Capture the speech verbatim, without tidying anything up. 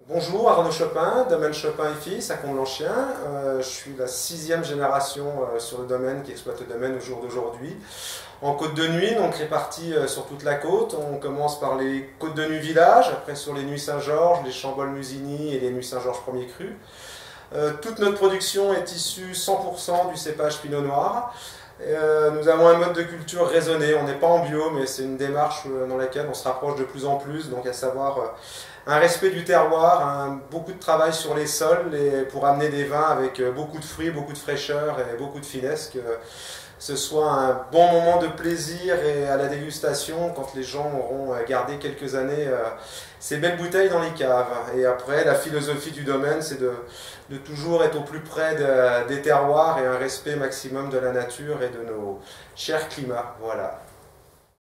Bonjour, Arnaud Chopin, domaine Chopin et Fils à Comblanchien. Euh, je suis la sixième génération euh, sur le domaine qui exploite le domaine au jour d'aujourd'hui. En côte de nuit, donc répartie euh, sur toute la côte. On commence par les côtes de nuit village, après sur les nuits Saint-Georges, les Chambolle-Musigny et les nuits Saint-Georges premier cru. Euh, toute notre production est issue cent pour cent du cépage Pinot Noir. Euh, nous avons un mode de culture raisonné, on n'est pas en bio, mais c'est une démarche dans laquelle on se rapproche de plus en plus, donc à savoir euh, un respect du terroir, un, beaucoup de travail sur les sols et pour amener des vins avec euh, beaucoup de fruits, beaucoup de fraîcheur et beaucoup de finesse, que ce soit un bon moment de plaisir et à la dégustation quand les gens auront gardé quelques années euh, ces belles bouteilles dans les caves. Et après, la philosophie du domaine, c'est de, de toujours être au plus près de, des terroirs et un respect maximum de la nature et de nos chers climats. Voilà.